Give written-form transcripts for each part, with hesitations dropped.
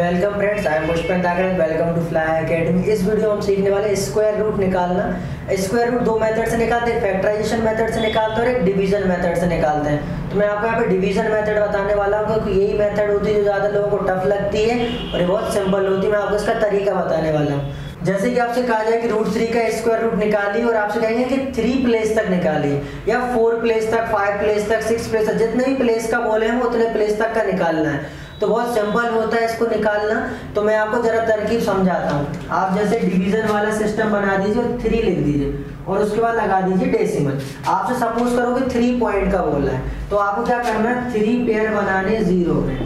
Welcome friends, I am Pushpendra Dagde. Welcome to Fly Academy. इस video में हम सीखने वाले स्क्वायर रूट निकालना। स्क्वायर रूट दो मेथड से निकालते हैं, फैक्टराइजेशन मेथड से निकालते हैं और एक डिवीजन मेथड से निकालते हैं। तो मैं आपको यहाँ पे डिवीजन मेथड बताने वाला हूँ क्योंकि यही मेथड होती है जो ज़्यादा लोगों को टफ लगती है और ये बहुत सिंपल होती है। मैं आपको इसका तरीका बताने वाला हूँ। जैसे कि आपसे कहा जाए कि √3 का स्क्वायर रूट निकालिए और आपसे कहेंगे कि 3 प्लेस तक निकालिए या 4 प्लेस तक, 5 प्लेस तक, 6 प्लेस तक, जितने भी प्लेस का बोले हैं उतने प्लेस तक का निकालना है। तो बहुत सिंपल होता है इसको निकालना। तो मैं आपको जरा तरकीब समझाता हूँ। आप जैसे डिवीजन वाला सिस्टम बना दीजिए और 3 लिख दीजिए और उसके बाद लगा दीजिए डेसिमल। आपसे सपोज करो कि 3 पॉइंट का बोला है तो आपको क्या करना है, 3 पेयर बनाने 0 में।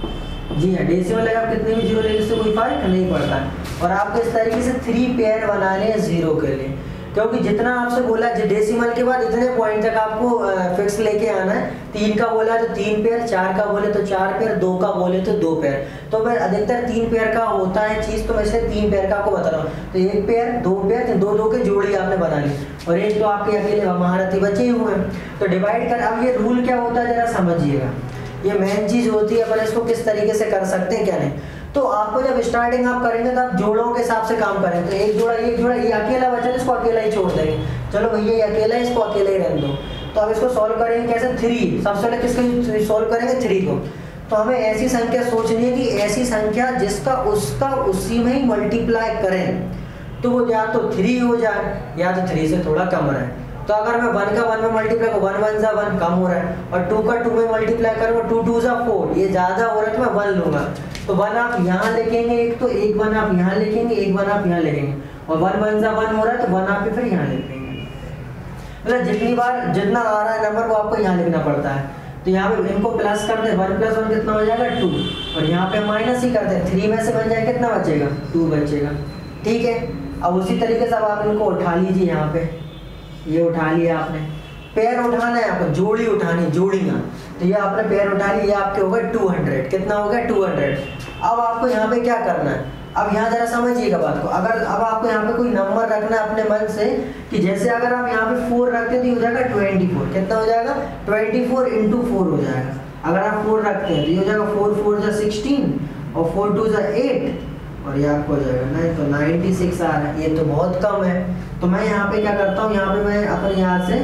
जी हाँ, डेसिमल लगा कितने भी 0 लेने से कोई फर्क नहीं पड़ता। और आपको इस तरीके से 3 पेयर बनाने 0 के लिए, क्योंकि जितना आपसे बोला है डेसिमल के बाद इतने पॉइंट तक आपको फिक्स लेके आना है। 3 का बोला तो 3 पेयर, 4 का बोले तो 4 पेयर, 2 का बोले तो 2 पेयर। तो मैं अधिकतर 3 पेयर का होता है चीज़, तो मैं इसलिए 3 पेयर का आपको बता रहा हूँ। तो 1 पेयर, 2 पेयर, 2 के जोड़ी आपने बना ली और एक तो आपके अकेले महारथी बचे हुए हैं। तो डिवाइड कर, अब ये रूल क्या होता है जरा समझिएगा। ये मेन चीज़ होती है, अपन इसको किस तरीके से कर सकते हैं क्या नहीं। तो आपको जब स्टार्टिंग आप करेंगे तो आप जोड़ों के हिसाब से काम करें। तो एक जोड़ा ये अकेला बचा तो इसको अकेला ही छोड़ देंगे। चलो भैया ये अकेला है, इसको अकेला ही रहने दो। तो अब इसको सॉल्व करेंगे कैसे, 3 सबसे पहले किसको सॉल्व करेंगे, 3 को। तो हमें ऐसी संख्या सोचनी है कि ऐसी संख्या जिसका उसका उसी में ही मल्टीप्लाई करें, तो वो या तो 3 हो जाए या तो 3 से थोड़ा कम रहे। तो अगर मैं 1 का 1 में मल्टीप्लाई करूँ, 1 1 जा 1 कम हो रहा है, और 2 का 2 में मल्टीप्लाई करूँ 2 2 जा 4, ये ज़्यादा हो रहा है तो मैं 1 लूँगा। तो 1 आप यहाँ लिखेंगे, एक तो एक 1 आप यहाँ लिखेंगे, एक 1 आप यहाँ लिखेंगे, और 1 1 जा 1 हो रहा है तो 1 आप फिर यहाँ लिखेंगे। मतलब जितनी बार जितना आ रहा है नंबर वो आपको यहाँ लिखना पड़ता है। तो यहाँ पे इनको प्लस कर दे, 1 + 1 कितना हो जाएगा 2, और यहाँ पे माइनस ही करते हैं, 3 में से बन जाए कितना बचेगा, 2 बचेगा। ठीक है, अब उसी तरीके से अब आप इनको उठा लीजिए। यहाँ पे ये उठा लिया आपने, पेयर उठाना है आपको, जोड़ी उठानी, जोड़ियाँ। तो ये आपने पेयर उठा लिया, ये आपके हो गए 200। कितना हो गया 200। अब आपको यहाँ पे क्या करना है, अब यहाँ जरा समझिएगा बात को। अगर अब आपको यहाँ पे कोई नंबर रखना है अपने मन से, कि जैसे अगर आप यहाँ पे 4 रखते हैं तो ये हो जाएगा 24। कितना हो जाएगा, 24 × 4 हो जाएगा। अगर आप 4 रखते हैं तो ये हो जाएगा 4 4 जा 16 और 4 2 जा 8, और ये आपको हो जाएगा नहीं तो 96 आ रहा है। ये तो बहुत कम है। तो मैं यहाँ पे क्या करता हूँ, यहाँ पे मैं अपने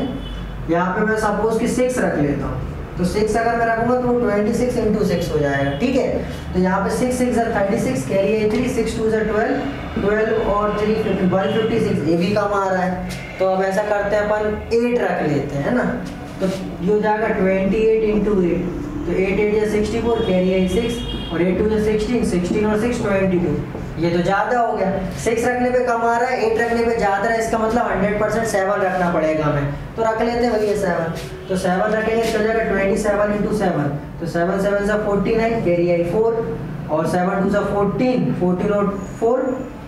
यहाँ पे मैं सपोज कि 6 रख लेता हूँ। तो 6 अगर मैं रखूँगा तो 26 × 6 हो जाएगा। ठीक है, तो यहाँ पे 6 6 जा 36, कैरी है 3, 6 2 जा 12, 12 और 3 156, ये भी कम आ रहा है। तो अब ऐसा करते हैं अपन 8 रख लेते हैं ना। तो ये हो जाएगा 28 × 8, तो 8 8 जा 64, कैरी है 6, और 8 2 जा 16, 16 और 6 22। ये तो ज़्यादा हो गया, 6 रखने पे कम आ रहा है, 8 रखने पे ज़्यादा है। इसका मतलब 100% 7 रखना पड़ेगा हमें। तो रख लेते हैं भैया 7। तो 7 रखेंगे तो जाएगा 27 × 7, तो 7 7 जा 49, कैरी आई 4, और 7 2 जा 14, 14 और 4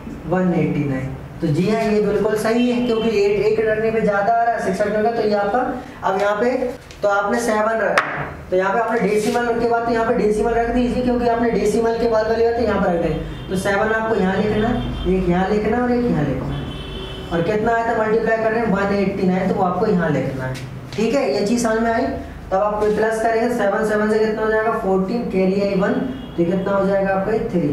189। तो जी हाँ, ये बिल्कुल सही है क्योंकि 8 रखने पे ज़्यादा आ रहा है, 6 रखने का। तो ये आपका, अब यहाँ पे तो आपने 7 रखा, तो यहाँ पे आपने डेसिमल के बाद तो यहाँ पे डेसिमल रख दीजिए, क्योंकि आपने डेसिमल के बाद वाली बात तो यहाँ पर रख दें। तो 7 आपको यहाँ लिखना, एक यहाँ लिखना और एक यहाँ लिखना, और कितना आया था मल्टीप्लाई कर रहे हैं 189, तो वो आपको यहाँ लिखना है। ठीक है, ये चीज़ समझ में आई। तब आप प्लस करेंगे, 7 7 से कितना हो जाएगा 14, कैरी आई 1, तो कितना हो जाएगा आपका 3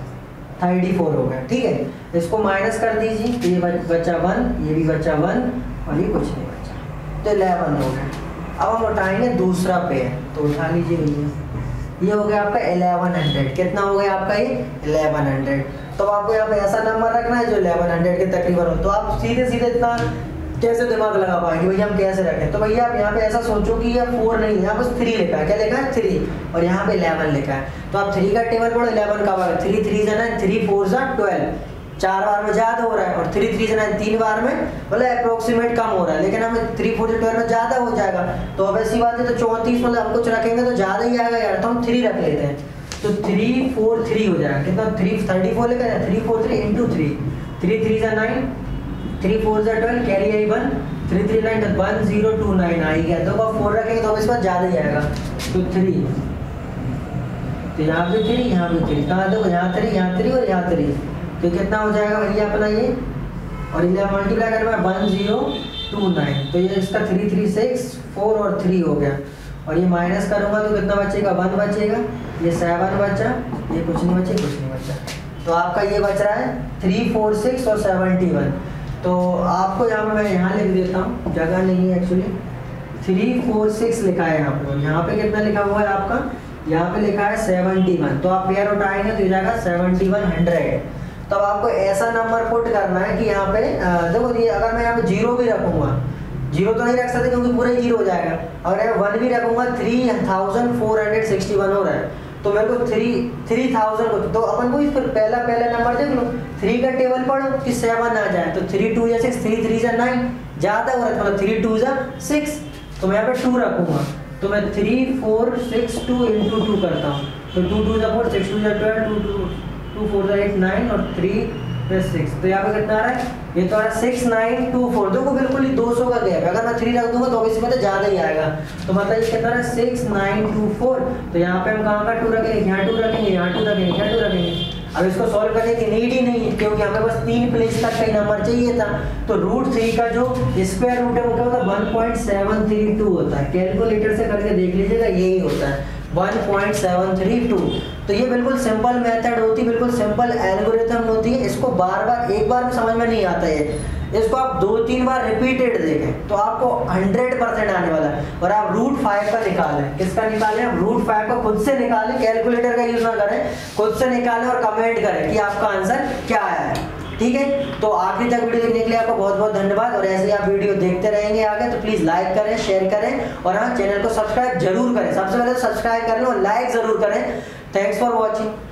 34 हो गया। ठीक है, इसको माइनस कर दीजिए, तो ये बचा 1, ये भी बचा 1, और ये कुछ नहीं बचा, तो 11 हो गया। अब हम उठाएंगे दूसरा पेयर, तो उठा लीजिए भैया। ये हो गया आपका 1100। कितना हो गया आपका ये 1100। तो आपको यहाँ पे ऐसा नंबर रखना है जो 1100 के तकरीबन हो। तो आप सीधे सीधे इतना कैसे दिमाग लगा पाएंगे भैया हम कैसे रखें। तो भैया आप यहाँ पे ऐसा सोचो कि ये 4 नहीं है, यहाँ बस 3 लिखा है। क्या लिखा है 3, और यहाँ पे 11 लिखा है। तो आप 3 का टेबल पढ़ो, 11 का बार 3 3 जा 9, 3 4 जा 12, 4 बार में ज़्यादा हो रहा है, और 3 3 जा 9 3 बार में मतलब अप्रोक्सीमेट कम हो रहा है, लेकिन हमें 3 4 12 में ज़्यादा हो जाएगा। तो अब ऐसी बात है, तो 34 मतलब हम कुछ रखेंगे तो ज़्यादा ही आएगा यार, तो हम 3 रख लेते हैं। तो 3 4 3 हो जाएगा। कितना 3 34 लिखा है, 3 4 3 × 3, 3 3 जा 9, 3 4 जा 12, कैरी आई 1, 3 3 9 तो 1029 आ गया। तो अब 4 रखेंगे तो इस बार ज़्यादा ही आएगा। तो 3, तो यहाँ पे 3, यहाँ पे 3, कहाँ देखो यहाँ 3, यहाँ 3 और यहाँ 3, तो कितना हो जाएगा भैया अपना ये, और ये मल्टीप्लाई करना 1029, तो ये इसका 3 3 6 4 और 3 हो गया। और ये माइनस करूँगा तो कितना बचेगा 1 बचेगा, ये 7 बचा, ये कुछ नहीं बचा, कुछ नहीं बचा। तो आपका ये बच रहा है 3, 4, 6 और 71। तो आपको यहाँ पे मैं यहाँ लिख देता हूँ, जगह नहीं है एक्चुअली। 3, 4, 6 लिखा है यहाँ पे, यहाँ पे कितना लिखा हुआ है आपका, यहाँ पे लिखा है 71। तो आप पेयर उठाएंगे तो ये जाएगा 7100। तब आपको ऐसा नंबर पुट करना है कि यहाँ पे देखो, ये अगर मैं यहाँ पे 0 भी रखूँगा, 0 तो नहीं रख सकते क्योंकि पूरा ही 0 हो जाएगा। अगर मैं 1 भी रखूँगा 3461 हो रहा है, तो मेरे को 3000 को, तो अपन को इस पर पहला नंबर देख लो, 3 का टेबल पढ़ो कि 7 आ जाए। तो 3 2 या 6, 3 3 जा 9, ज़्यादा हो रहा है मतलब 3 2 जा 6, तो मैं यहाँ पे 2 रखूँगा। तो मैं 3 4 6 2 इंटू 2 करता हूँ, तो 2 2 जा 4, 6 2 जा 12, 2 4 जा 8 9 और 3 + 6, तो यहाँ पे कितना आ रहा है, ये तो आ रहा है 6924। देखो बिल्कुल ही 200 का गैप है, अगर मैं 3 रख दूंगा तो इसमें तो ज़्यादा ही आएगा। तो मतलब ये कितना है 6924। तो यहाँ पे हम कहाँ का 2 रखेंगे, यहाँ 2 रखेंगे, यहाँ 2 रखेंगे, यहाँ 2 रखेंगे। अब इसको सॉल्व करने की नीड ही नहीं है क्योंकि हमें बस 3 प्लेस तक का ही नंबर चाहिए था। तो √3 का जो स्क्वायर रूट है वो क्या होता है, 1.732 होता है। कैलकुलेटर से करके देख लीजिएगा, यही होता है 1.732। तो ये बिल्कुल सिंपल मेथड होती है, बिल्कुल सिंपल एल्गोरिथम होती है। इसको एक बार में समझ में नहीं आता है, इसको आप 2-3 बार रिपीटेड देखें तो आपको 100% आने वाला है। और आप √5 का निकालें, किसका निकालें, आप √5 का खुद से निकालें, कैलकुलेटर का यूज ना करें, खुद से निकालें और कमेंट करें कि आपका आंसर क्या आया है। ठीक है, तो आखिरी तक वीडियो देखने के लिए आपका बहुत बहुत धन्यवाद। और ऐसे ही आप वीडियो देखते रहेंगे आगे, तो प्लीज़ लाइक करें, शेयर करें और हाँ, चैनल को सब्सक्राइब जरूर करें। सबसे पहले तो सब्सक्राइब करें और लाइक जरूर करें। Thanks for watching.